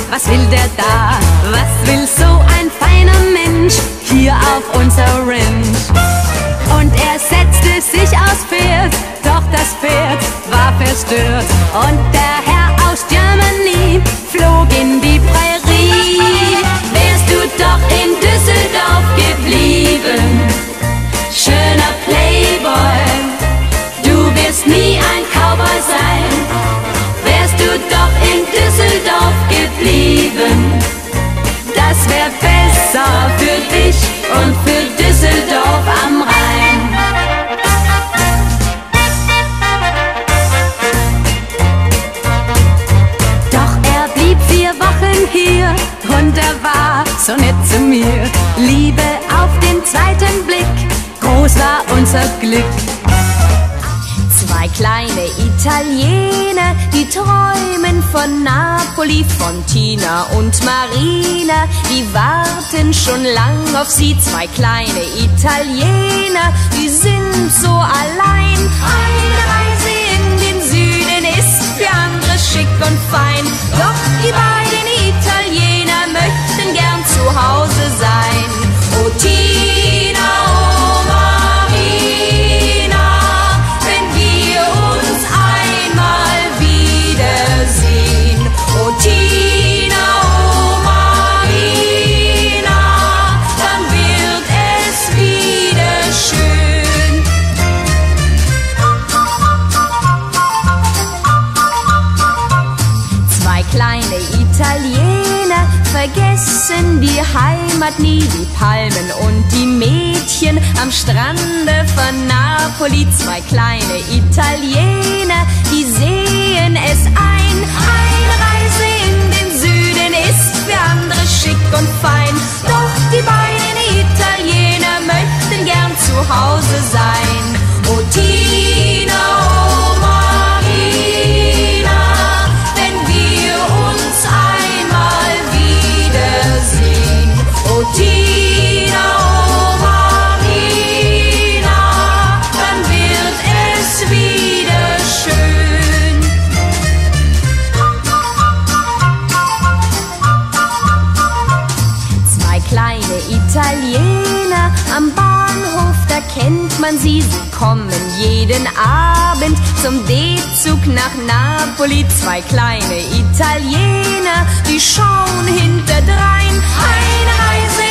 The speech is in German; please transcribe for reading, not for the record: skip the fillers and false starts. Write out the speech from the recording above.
was will der da? Was will so ein feiner Mensch hier auf unser Ranch? Und er setzte sich aufs Pferd, doch das Pferd war verstört. Und der Herr aus Germany flog in die Prärie. Wärst du doch in Düsseldorf geblieben, schöner Playboy, du wirst nie ein Cowboy sein. Wärst du doch in Düsseldorf geblieben, das wär besser für dich und für Düsseldorf am Rhein. Doch er blieb 4 Wochen hier und er war so nett zu mir. Liebe auf den zweiten Blick, groß war unser Glück. 2 kleine Italiener, die träumen von Napoli, von Tina und Marina, die warten schon lang auf sie. 2 kleine Italiener, die sind so allein. Eine Reise in den Süden ist für andere schick und fein, doch die beiden Italiener möchten gern zu Hause sein. Oh Tina, oh Marina, wenn wir uns einmal wiedersehen. Oh Tina, oh Marina, dann wird es wieder schön. 2 kleine Italiener vergessen die Heimat nie, die Palmen und die Mädchen am Strande von Napoli. 2 kleine Italiener, die sehen es ein. Eine Reise in den Süden ist für andere schick und fein, doch die beiden Italiener möchten gern zu Hause sein. Oh Tina, oh Marina, wenn wir uns einmal wiedersehen. Oh Tina, oh Marina, dann wird es wieder schön. 2 kleine Italiener am Bahnhof, da kennt man sie. Sie kommen jeden Abend zum D-Zug nach Napoli. 2 kleine Italiener, die schauen hinterdrein. Eine Reise